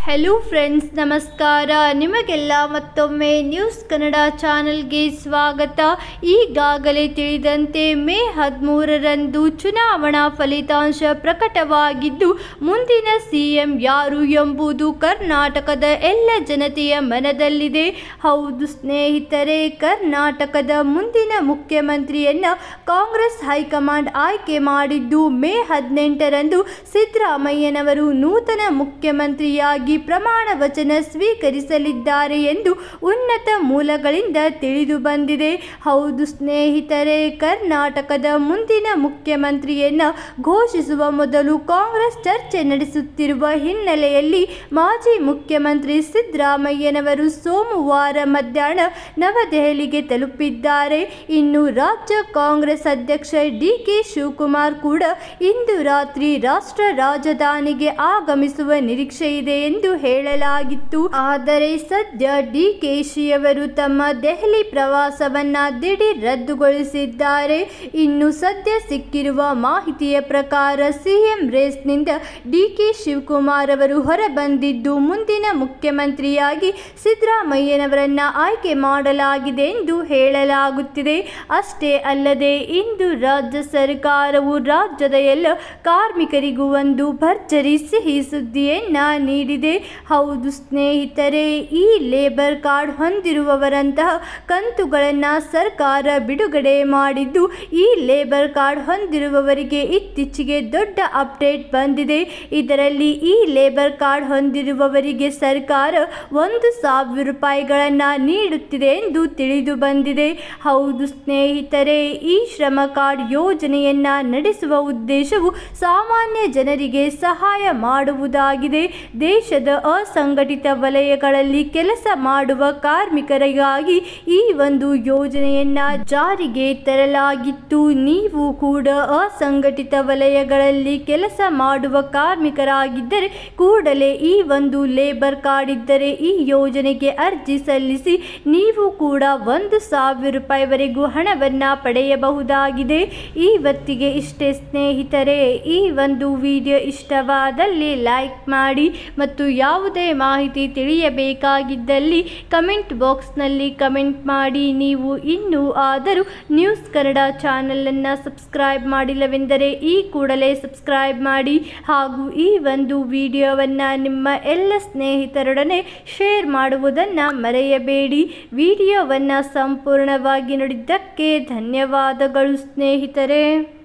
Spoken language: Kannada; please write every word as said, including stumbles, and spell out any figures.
ಹೆಲೋ ಫ್ರೆಂಡ್ಸ್, ನಮಸ್ಕಾರ. ನಿಮಗೆಲ್ಲ ಮತ್ತೊಮ್ಮೆ ನ್ಯೂಸ್ ಕನ್ನಡ ಚಾನೆಲ್ಗೆ ಸ್ವಾಗತ. ಈಗಾಗಲೇ ತಿಳಿದಂತೆ ಮೇ ಹದಿಮೂರರಂದು ಚುನಾವಣಾ ಫಲಿತಾಂಶ ಪ್ರಕಟವಾಗಿದ್ದು, ಮುಂದಿನ ಸಿಎಂ ಯಾರು ಎಂಬುದು ಕರ್ನಾಟಕದ ಎಲ್ಲ ಜನತೆಯ ಮನದಲ್ಲಿದೆ. ಹೌದು ಸ್ನೇಹಿತರೆ, ಕರ್ನಾಟಕದ ಮುಂದಿನ ಮುಖ್ಯಮಂತ್ರಿಯನ್ನ ಕಾಂಗ್ರೆಸ್ ಹೈಕಮಾಂಡ್ ಆಯ್ಕೆ ಮಾಡಿದ್ದು ಮೇ ಹದಿನೆಂಟರಂದು ಸಿದ್ದರಾಮಯ್ಯನವರು ನೂತನ ಮುಖ್ಯಮಂತ್ರಿಯಾಗಿ ಪ್ರಮಾಣ ವಚನ ಸ್ವೀಕರಿಸಲಿದ್ದಾರೆ ಎಂದು ಉನ್ನತ ಮೂಲಗಳಿಂದ ತಿಳಿದು ಬಂದಿದೆ. ಹೌದು ಸ್ನೇಹಿತರೆ, ಕರ್ನಾಟಕದ ಮುಂದಿನ ಮುಖ್ಯಮಂತ್ರಿಯನ್ನ ಘೋಷಿಸುವ ಮೊದಲು ಕಾಂಗ್ರೆಸ್ ಚರ್ಚೆ ನಡೆಸುತ್ತಿರುವ ಹಿನ್ನೆಲೆಯಲ್ಲಿ ಮಾಜಿ ಮುಖ್ಯಮಂತ್ರಿ ಸಿದ್ದರಾಮಯ್ಯನವರು ಸೋಮವಾರ ಮಧ್ಯಾಹ್ನ ನವದೆಹಲಿಗೆ ತಲುಪಿದ್ದಾರೆ. ಇನ್ನು ರಾಜ್ಯ ಕಾಂಗ್ರೆಸ್ ಅಧ್ಯಕ್ಷ ಡಿ ಕೆ ಶಿವಕುಮಾರ್ ಕೂಡ ಇಂದು ರಾತ್ರಿ ರಾಷ್ಟ್ರ ರಾಜಧಾನಿಗೆ ಆಗಮಿಸುವ ನಿರೀಕ್ಷೆ ಇದೆ ಎಂದು ಹೇಳಲಾಗಿತ್ತು. ಆದರೆ ಸದ್ಯ ಡಿಕೆಶಿಯವರು ತಮ್ಮ ದೆಹಲಿ ಪ್ರವಾಸವನ್ನ ದಿಢೀರ್ ರದ್ದುಗೊಳಿಸಿದ್ದಾರೆ. ಇನ್ನು ಸದ್ಯ ಸಿಕ್ಕಿರುವ ಮಾಹಿತಿಯ ಪ್ರಕಾರ ಸಿಎಂ ರೇಸ್ನಿಂದ ಡಿಕೆ ಶಿವಕುಮಾರ್ ಅವರು ಹೊರಬಂದಿದ್ದು ಮುಂದಿನ ಮುಖ್ಯಮಂತ್ರಿಯಾಗಿ ಸಿದ್ದರಾಮಯ್ಯನವರನ್ನ ಆಯ್ಕೆ ಮಾಡಲಾಗಿದೆ ಎಂದು ಹೇಳಲಾಗುತ್ತಿದೆ. ಅಷ್ಟೇ ಅಲ್ಲದೆ ಇಂದು ರಾಜ್ಯ ಸರ್ಕಾರವು ರಾಜ್ಯದ ಎಲ್ಲ ಕಾರ್ಮಿಕರಿಗೂ ಒಂದು ಭರ್ಜರಿ ಸಿಹಿ ಸುದ್ದಿಯನ್ನ ನೀಡಿದೆ. ಹೌದು ಸ್ನೇಹಿತರೆ, ಈ ಲೇಬರ್ ಕಾರ್ಡ್ ಹೊಂದಿರುವವರಂತಹ ಕಂತುಗಳನ್ನು ಸರ್ಕಾರ ಬಿಡುಗಡೆ ಮಾಡಿದ್ದು, ಈ ಲೇಬರ್ ಕಾರ್ಡ್ ಹೊಂದಿರುವವರಿಗೆ ಇತ್ತೀಚೆಗೆ ದೊಡ್ಡ ಅಪ್ಡೇಟ್ ಬಂದಿದೆ. ಇದರಲ್ಲಿ ಈ ಲೇಬರ್ ಕಾರ್ಡ್ ಹೊಂದಿರುವವರಿಗೆ ಸರ್ಕಾರ ಒಂದು ಸಾವಿರ ರೂಪಾಯಿಗಳನ್ನು ನೀಡುತ್ತಿದೆ ಎಂದು ತಿಳಿದು ಬಂದಿದೆ. ಹೌದು ಸ್ನೇಹಿತರೆ, ಈ ಶ್ರಮ ಕಾರ್ಡ್ ಯೋಜನೆಯನ್ನ ನಡೆಸುವ ಉದ್ದೇಶವು ಸಾಮಾನ್ಯ ಜನರಿಗೆ ಸಹಾಯ ಮಾಡುವುದಾಗಿದೆ. ದೇಶದ ಅಸಂಘಟಿತ ವಲಯಗಳಲ್ಲಿ ಕೆಲಸ ಮಾಡುವ ಕಾರ್ಮಿಕರಿಗಾಗಿ ಈ ಒಂದು ಯೋಜನೆಯನ್ನ ಜಾರಿಗೆ ತರಲಾಗಿತ್ತು. ನೀವು ಕೂಡ ಅಸಂಘಟಿತ ವಲಯಗಳಲ್ಲಿ ಕೆಲಸ ಮಾಡುವ ಕಾರ್ಮಿಕರಾಗಿದ್ದರೆ ಕೂಡಲೇ ಈ ಒಂದು ಲೇಬರ್ ಕಾರ್ಡ್ ಇದ್ದರೆ ಈ ಯೋಜನೆಗೆ ಅರ್ಜಿ ಸಲ್ಲಿಸಿ ನೀವು ಕೂಡ ಒಂದು ಸಾವಿರ ರೂಪಾಯಿವರೆಗೂ ಹಣವನ್ನ ಪಡೆಯಬಹುದಾಗಿದೆ. ಇವತ್ತಿಗೆ ಇಷ್ಟೇ ಸ್ನೇಹಿತರೆ. ಈ ಒಂದು ವಿಡಿಯೋ ಇಷ್ಟವಾದಲ್ಲಿ ಲೈಕ್ ಮಾಡಿ ಮತ್ತು ಯಾವುದೇ ಮಾಹಿತಿ ತಿಳಿಯಬೇಕಾಗಿದ್ದಲ್ಲಿ ಕಮೆಂಟ್ ಬಾಕ್ಸ್ನಲ್ಲಿ ಕಮೆಂಟ್ ಮಾಡಿ. ನೀವು ಇನ್ನೂ ಆದರೂ ನ್ಯೂಸ್ ಕನ್ನಡ ಚಾನಲನ್ನು ಸಬ್ಸ್ಕ್ರೈಬ್ ಮಾಡಿಲ್ಲವೆಂದರೆ ಈ ಕೂಡಲೇ ಸಬ್ಸ್ಕ್ರೈಬ್ ಮಾಡಿ ಹಾಗೂ ಈ ಒಂದು ವಿಡಿಯೋವನ್ನು ನಿಮ್ಮ ಎಲ್ಲ ಸ್ನೇಹಿತರೊಡನೆ ಶೇರ್ ಮಾಡುವುದನ್ನು ಮರೆಯಬೇಡಿ. ವಿಡಿಯೋವನ್ನು ಸಂಪೂರ್ಣವಾಗಿ ನೋಡಿದ್ದಕ್ಕೆ ಧನ್ಯವಾದಗಳು ಸ್ನೇಹಿತರೆ.